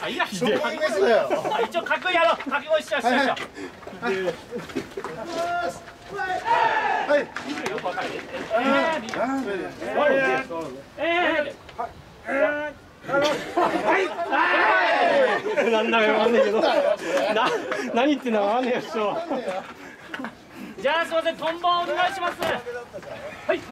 あ、いや、 どこにですよ。 一応覚悟やろう。覚悟しよう。 はい。 よくわかる。 なんだかわかんないけど。何言ってんのかわかんないよ、師匠。 じゃあ、すみません、トンボお願いします。はい。